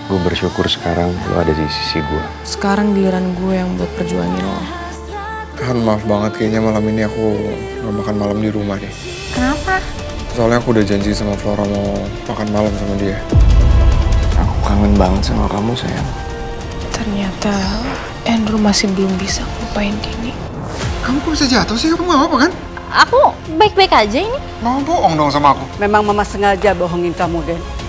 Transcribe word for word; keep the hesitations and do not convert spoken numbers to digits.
Gue bersyukur sekarang lo ada di sisi gue. Sekarang giliran gue yang buat perjuangin lo. Han, maaf banget, kayaknya malam ini aku gak makan malam di rumah deh. Kenapa? Soalnya aku udah janji sama Flora mau makan malam sama dia. Aku kangen banget sama kamu, sayang. Ternyata Andrew masih belum bisa lupain Dini. Kamu kok bisa jatuh sih? Kamu gak apa-apa kan? Aku baik-baik aja ini. Mama bohong dong sama aku. Memang mama sengaja bohongin kamu, Den.